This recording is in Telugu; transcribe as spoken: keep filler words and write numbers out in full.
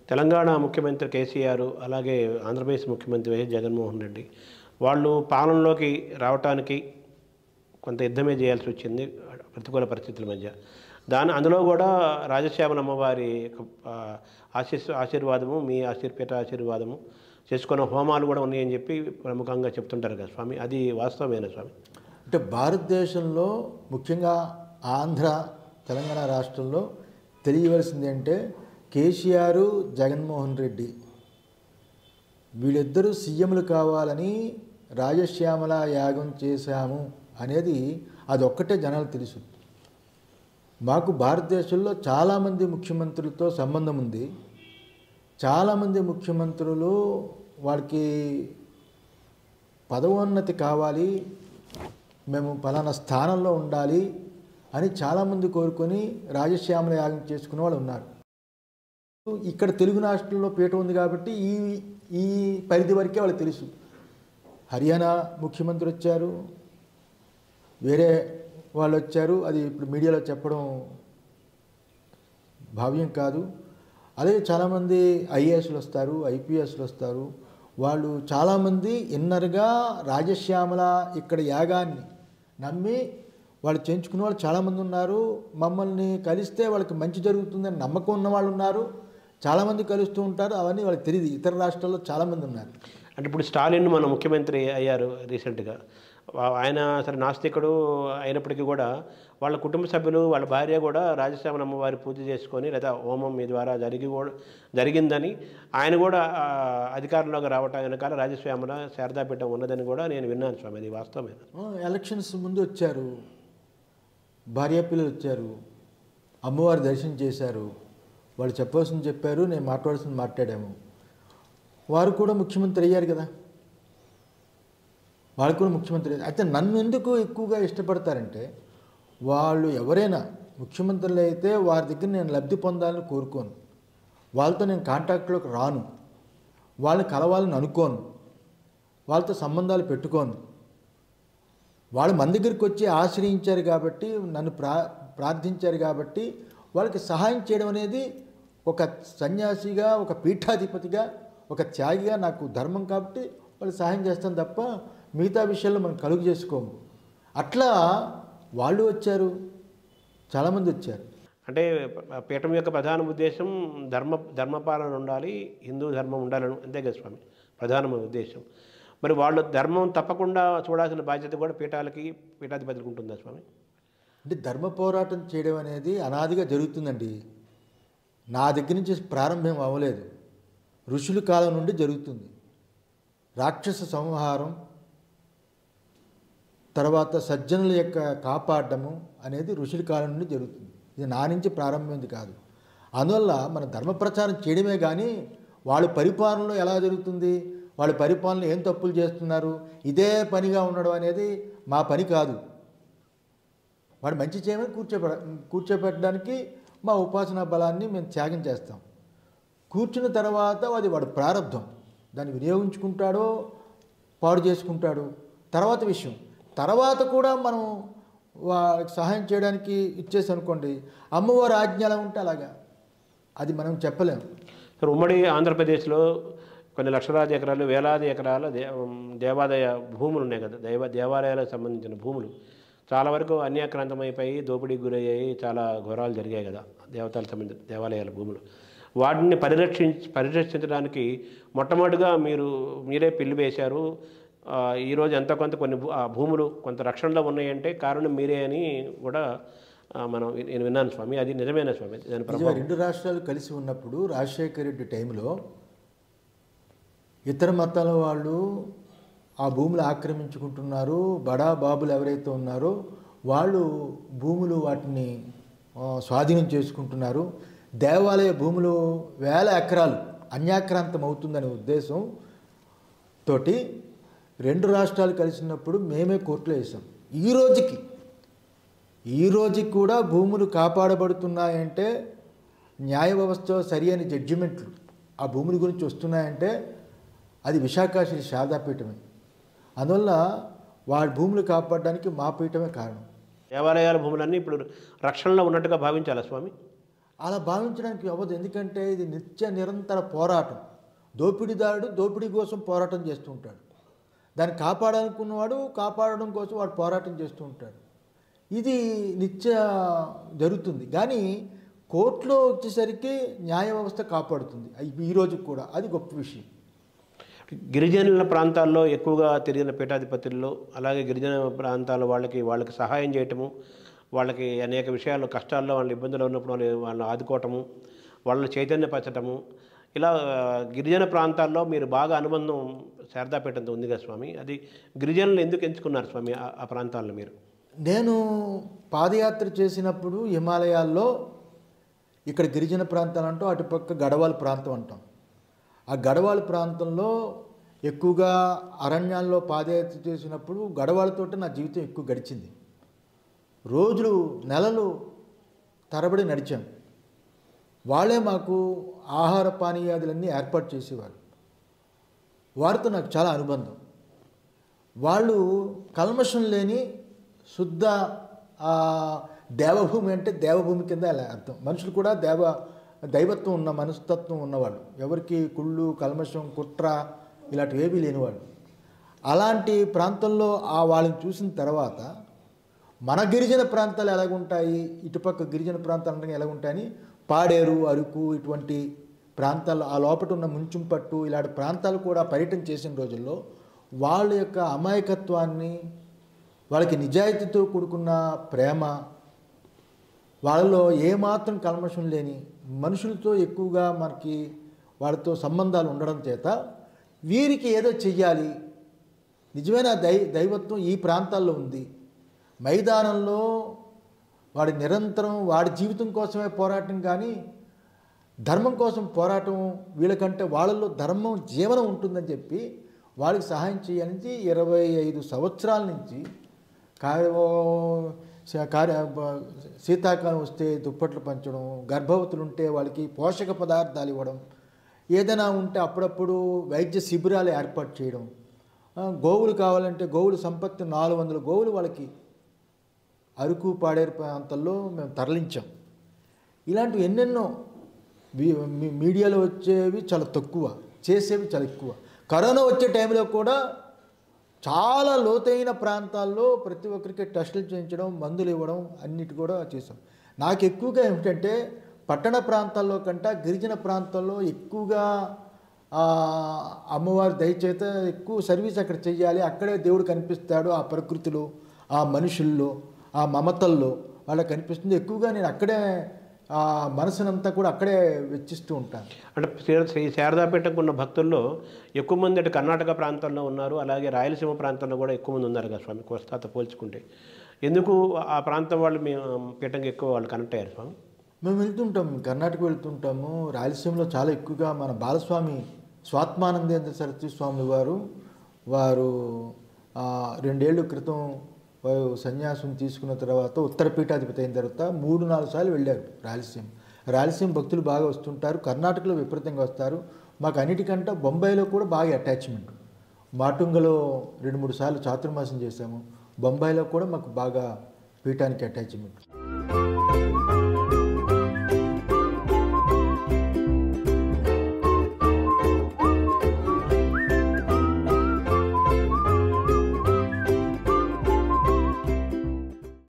తెలంగాణ ముఖ్యమంత్రి కేసీఆర్ అలాగే ఆంధ్రప్రదేశ్ ముఖ్యమంత్రి వైఎస్ జగన్మోహన్ రెడ్డి వాళ్ళు పాలనలోకి రావటానికి కొంత యుద్ధమే చేయాల్సి వచ్చింది ప్రతికూల పరిస్థితుల మధ్య. దాని అందులో కూడా రాజశ్యామల అమ్మవారి ఆశీస్ ఆశీర్వాదము మీ ఆశీర్పేట ఆశీర్వాదము చేసుకున్న హోమాలు కూడా ఉన్నాయని చెప్పి ప్రముఖంగా చెప్తుంటారు కదా స్వామి, అది వాస్తవమేనా స్వామి? అంటే భారతదేశంలో ముఖ్యంగా ఆంధ్ర తెలంగాణ రాష్ట్రంలో తెలియవలసింది అంటే కేసీఆర్ జగన్మోహన్ రెడ్డి వీళ్ళిద్దరూ సీఎంలు కావాలని రాజశ్యామల యాగం చేశాము అనేది అదొక్కటే జనాలు తెలుసు. మాకు భారతదేశంలో చాలామంది ముఖ్యమంత్రులతో సంబంధం ఉంది. చాలామంది ముఖ్యమంత్రులు వాళ్ళకి పదవోన్నతి కావాలి, మేము పలానా స్థానంలో ఉండాలి అని చాలామంది కోరుకొని రాజశ్యామల యాగం చేసుకునే వాళ్ళు ఉన్నారు. ఇక్కడ తెలుగు రాష్ట్రంలో పీఠ ఉంది కాబట్టి ఈ ఈ పరిధి వరకే వాళ్ళకి తెలుసు. హర్యానా ముఖ్యమంత్రి వచ్చారు, వేరే వాళ్ళు వచ్చారు, అది ఇప్పుడు మీడియాలో చెప్పడం భావ్యం కాదు. అలాగే చాలామంది ఐఏఎస్లు వస్తారు, ఐపీఎస్లు వస్తారు. వాళ్ళు చాలామంది ఇన్నర్గా రాజశ్యామల ఇక్కడ యాగాన్ని నమ్మి వాళ్ళు చేయించుకునే వాళ్ళు చాలామంది ఉన్నారు. మమ్మల్ని కలిస్తే వాళ్ళకి మంచి జరుగుతుందని నమ్మకం ఉన్న వాళ్ళు ఉన్నారు. చాలామంది కలుస్తూ ఉంటారు, అవన్నీ వాళ్ళకి తెలియదు. ఇతర రాష్ట్రాల్లో చాలామంది ఉన్నారు. అంటే ఇప్పుడు స్టాలిన్ మన ముఖ్యమంత్రి అయ్యారు రీసెంట్గా. ఆయన సరే నాస్తికుడు అయినప్పటికీ కూడా వాళ్ళ కుటుంబ సభ్యులు వాళ్ళ భార్య కూడా రాజశ్యామల అమ్మవారి పూజ చేసుకొని లేదా హోమం మీ ద్వారా జరిగి కూడా జరిగిందని ఆయన కూడా అధికారంలోకి రావటం వెనకాల రాజశ్యామల శారదాపీఠం ఉన్నదని కూడా నేను విన్నాను స్వామి, అది వాస్తవమే. ఎలక్షన్స్ ముందు వచ్చారు, భార్య పిల్లలు వచ్చారు, అమ్మవారి దర్శనం చేశారు, వాళ్ళు చెప్పాల్సింది చెప్పారు, నేను మాట్లాడాల్సింది మాట్లాడాము. వారు కూడా ముఖ్యమంత్రి అయ్యారు కదా, వాళ్ళు కూడా ముఖ్యమంత్రి. అయితే నన్ను ఎందుకు ఎక్కువగా ఇష్టపడతారంటే వాళ్ళు ఎవరైనా ముఖ్యమంత్రులు అయితే వారి దగ్గర నేను లబ్ధి పొందాలని కోరుకోను, వాళ్ళతో నేను కాంటాక్ట్లోకి రాను, వాళ్ళని కలవాలని అనుకోను, వాళ్ళతో సంబంధాలు పెట్టుకోను. వాళ్ళు మన దగ్గరికి వచ్చి ఆశ్రయించారు కాబట్టి, నన్ను ప్రా ప్రార్థించారు కాబట్టి వాళ్ళకి సహాయం చేయడం అనేది ఒక సన్యాసిగా, ఒక పీఠాధిపతిగా, ఒక త్యాగిగా నాకు ధర్మం కాబట్టి వాళ్ళు సహాయం చేస్తాను తప్ప మిగతా విషయాల్లో మనం కలుగు చేసుకోము. అట్లా వాళ్ళు వచ్చారు, చాలామంది వచ్చారు. అంటే పీఠం యొక్క ప్రధాన ఉద్దేశం ధర్మ ధర్మపాలన ఉండాలి, హిందూ ధర్మం ఉండాలని, అంతే కదా స్వామి ప్రధాన ఉద్దేశం. మరి వాళ్ళు ధర్మం తప్పకుండా చూడాల్సిన బాధ్యత కూడా పీఠాలకి పీఠాధిపతులకు ఉంటుందా స్వామి? అంటే ధర్మ పోరాటం చేయడం అనేది అనాదిగా జరుగుతుందండి. నా దగ్గర నుంచి ప్రారంభం అవ్వలేదు, ఋషుల కాలం నుండి జరుగుతుంది. రాక్షస సంహారం తర్వాత సజ్జనుల యొక్క కాపాడము అనేది ఋషుల కాలం నుండి జరుగుతుంది. ఇది నా నుంచి ప్రారంభమైంది కాదు. అందువల్ల మన ధర్మ ప్రచారం చేయడమే కానీ వాళ్ళ పరిపాలనలో ఎలా జరుగుతుంది, వాళ్ళ పరిపాలన ఏం తప్పులు చేస్తున్నారు, ఇదే పనిగా ఉండడం అనేది మా పని కాదు. వాడు మంచి చేయమని కూర్చోబె కూర్చోబెట్టడానికి మా ఉపాసనా బలాన్ని మేము త్యాగం చేస్తాం. కూర్చున్న తర్వాత అది వాడు ప్రారంధం, దాన్ని వినియోగించుకుంటాడో పాడు చేసుకుంటాడు తర్వాత విషయం. తర్వాత కూడా మనం వాళ్ళకి సహాయం చేయడానికి ఇచ్చేసి అనుకోండి, అమ్మవారి ఆజ్ఞ ఎలా ఉంటే అలాగా, అది మనం చెప్పలేము. సార్, ఉమ్మడి ఆంధ్రప్రదేశ్లో కొన్ని లక్షలాది ఎకరాలు వేలాది ఎకరాల దే దేవాలయ భూములు ఉన్నాయి కదా, దేవ దేవాలయాలకు సంబంధించిన భూములు చాలా వరకు అన్యాక్రాంతమైపోయి దోపిడీకి గురయ్యాయి, చాలా ఘోరాలు జరిగాయి కదా దేవతలకు సంబంధించిన దేవాలయాల భూములు. వాటిని పరిరక్షించి పరిరక్షించడానికి మొట్టమొదటిగా మీరు మీరే పిల్లి వేశారు. ఈరోజు ఎంతో కొంత కొన్ని భూములు కొంత రక్షణలో ఉన్నాయంటే కారణం మీరే అని కూడా మనం నేను విన్నాను స్వామి, అది నిజమేనా స్వామి? దాని ప్రభావం రెండు రాష్ట్రాలు కలిసి ఉన్నప్పుడు రాజశేఖర రెడ్డి టైంలో ఇతర మతాల వాళ్ళు ఆ భూములు ఆక్రమించుకుంటున్నారు, బడా బాబులు ఎవరైతే ఉన్నారో వాళ్ళు భూములు వాటిని స్వాధీనం చేసుకుంటున్నారు, దేవాలయ భూములు వేల ఎకరాలు అన్యాక్రాంతం అవుతుందనే ఉద్దేశం తోటి రెండు రాష్ట్రాలు కలిసినప్పుడు మేమే కోర్టులో వేసాం. ఈ రోజుకి ఈ రోజుకి కూడా భూములు కాపాడబడుతున్నాయంటే న్యాయ వ్యవస్థ సరి అయిన జడ్జిమెంట్లు ఆ భూముల గురించి వస్తున్నాయంటే అది విశాఖ శ్రీ శారదాపీఠమే. అందువల్ల వాడి భూములు కాపాడడానికి మా పీఠమే కారణం. దేవాలయాల భూములన్నీ ఇప్పుడు రక్షణలో ఉన్నట్టుగా భావించాలా స్వామి? అలా భావించడానికి అవ్వదు. ఎందుకంటే ఇది నిత్య నిరంతర పోరాటం. దోపిడీదారుడు దోపిడీ కోసం పోరాటం చేస్తూ ఉంటాడు. దాన్ని కాపాడాలనుకున్నవాడు కాపాడడం కోసం వాడు పోరాటం చేస్తూ ఉంటాడు. ఇది నిత్య జరుగుతుంది. కానీ కోర్టులో వచ్చేసరికి న్యాయ వ్యవస్థ కాపాడుతుంది ఈ రోజుకి కూడా. అది గొప్ప విషయం. గిరిజనుల ప్రాంతాల్లో ఎక్కువగా తిరిగిన పీఠాధిపతుల్లో, అలాగే గిరిజన ప్రాంతాల వాళ్ళకి వాళ్ళకి సహాయం చేయటము, వాళ్ళకి అనేక విషయాల్లో కష్టాల్లో వాళ్ళ ఇబ్బందులు ఉన్నప్పుడు వాళ్ళు వాళ్ళని ఆదుకోవటము, వాళ్ళని చైతన్యపరచటము, ఇలా గిరిజన ప్రాంతాల్లో మీరు బాగా అనుబంధం శారదాపీఠంతో ఉంది కదా స్వామి. అది గిరిజనులు ఎందుకు ఎంచుకున్నారు స్వామి ఆ ప్రాంతాల్లో మీరు? నేను పాదయాత్ర చేసినప్పుడు హిమాలయాల్లో ఇక్కడ గిరిజన ప్రాంతాలు అంటూ అటుపక్క గడవాల ప్రాంతం అంటాం. ఆ గడవాల ప్రాంతంలో ఎక్కువగా అరణ్యాల్లో పాదయాత్ర చేసినప్పుడు గడవాళ్ళతో నా జీవితం ఎక్కువ గడిచింది. రోజులు నెలలు తరబడి నడిచాం. వాళ్ళే మాకు ఆహార పానీయాదులన్నీ ఏర్పాటు చేసేవారు. వారితో నాకు చాలా అనుబంధం. వాళ్ళు కల్మషం లేని శుద్ధ దేవభూమి, అంటే దేవభూమి కింద అలా అర్థం. మనుషులు కూడా దేవ దైవత్వం ఉన్న మనస్తత్వం ఉన్నవాళ్ళు, ఎవరికి కుళ్ళు కల్మషం కుట్ర ఇలాంటివి ఏమీ లేనివాళ్ళు. అలాంటి ప్రాంతంలో ఆ వాళ్ళని చూసిన తర్వాత మన గిరిజన ప్రాంతాలు ఎలాగుంటాయి, ఇటుపక్క గిరిజన ప్రాంతాలు ఎలాగుంటాయని పాడేరు, అరకు ఇటువంటి ప్రాంతాల్లో ఆ లోపల ఉన్న ముంచుంపట్టు ఇలాంటి ప్రాంతాలు కూడా పర్యటన చేసిన రోజుల్లో వాళ్ళ యొక్క అమాయకత్వాన్ని, వాళ్ళకి నిజాయితీతో కూడుకున్న ప్రేమ, వాళ్ళలో ఏమాత్రం కల్మషం లేని మనుషులతో ఎక్కువగా మనకి వాళ్ళతో సంబంధాలు ఉండడం చేత వీరికి ఏదో చెయ్యాలి, నిజమైన దై దైవత్వం ఈ ప్రాంతాల్లో ఉంది. మైదానంలో వాడి నిరంతరం వాడి జీవితం కోసమే పోరాటం, కానీ ధర్మం కోసం పోరాటం వీళ్ళకంటే వాళ్ళల్లో ధర్మం జీవనం ఉంటుందని చెప్పి వాళ్ళకి సహాయం చేయాలని ఇరవై ఐదు సంవత్సరాల నుంచి కార్య శీతాకాలం వస్తే దుప్పట్లు పంచడం, గర్భవతులు ఉంటే వాళ్ళకి పోషక పదార్థాలు ఇవ్వడం, ఏదైనా ఉంటే అప్పుడప్పుడు వైద్య శిబిరాలు ఏర్పాటు చేయడం, గోవులు కావాలంటే గోవుల సంపత్తి నాలుగు వందల గోవులు వాళ్ళకి అరకు పాడేరు ప్రాంతాల్లో మేము తరలించాం. ఇలాంటివి ఎన్నెన్నో మీడియాలో వచ్చేవి చాలా తక్కువ, చేసేవి చాలా ఎక్కువ. కరోనా వచ్చే టైంలో కూడా చాలా లోతైన ప్రాంతాల్లో ప్రతి ఒక్కరికి టెస్టులు చేయించడం, మందులు ఇవ్వడం అన్నిటి కూడా చేసాం. నాకు ఎక్కువగా ఏమిటంటే పట్టణ ప్రాంతాల్లో కంటే గిరిజన ప్రాంతాల్లో ఎక్కువగా అమ్మవారి దయచేత ఎక్కువ సర్వీస్ అక్కడ చెయ్యాలి. అక్కడే దేవుడు కనిపిస్తాడు, ఆ ప్రకృతిలో, ఆ మనుషుల్లో, ఆ మమతల్లో వాళ్ళకి కనిపిస్తుంది. ఎక్కువగా నేను అక్కడే ఆ మనసునంతా కూడా అక్కడే వెచ్చిస్తూ ఉంటాను. అంటే శ్రీ శారదాపీఠకు ఉన్న భక్తుల్లో ఎక్కువ మంది అటు కర్ణాటక ప్రాంతంలో ఉన్నారు, అలాగే రాయలసీమ ప్రాంతంలో కూడా ఎక్కువ మంది ఉన్నారు కదా స్వామి కోస్తాతో పోల్చుకుంటే. ఎందుకు ఆ ప్రాంతం వాళ్ళు మేము పీఠంకి ఎక్కువ వాళ్ళు కనెక్ట్ అయ్యారు స్వామి? మేము వెళ్తుంటాం, కర్ణాటక వెళ్తుంటాము. రాయలసీమలో చాలా ఎక్కువగా మన బాలస్వామి స్వాత్మానందేంద్ర సరస్వతి స్వామి వారు వారు రెండేళ్ల క్రితం వారు సన్యాసం తీసుకున్న తర్వాత ఉత్తర పీఠాధిపతి అయిన తర్వాత మూడు నాలుగు సార్లు వెళ్ళారు రాయలసీమ. రాయలసీమ భక్తులు బాగా వస్తుంటారు, కర్ణాటకలో విపరీతంగా వస్తారు. మాకు అన్నిటికంటే బొంబాయిలో కూడా బాగా అటాచ్మెంట్. మాటుంగలో రెండు మూడు సార్లు చాతుర్మాసం చేశాము. బొంబాయిలో కూడా మాకు బాగా పీఠానికి అటాచ్మెంట్.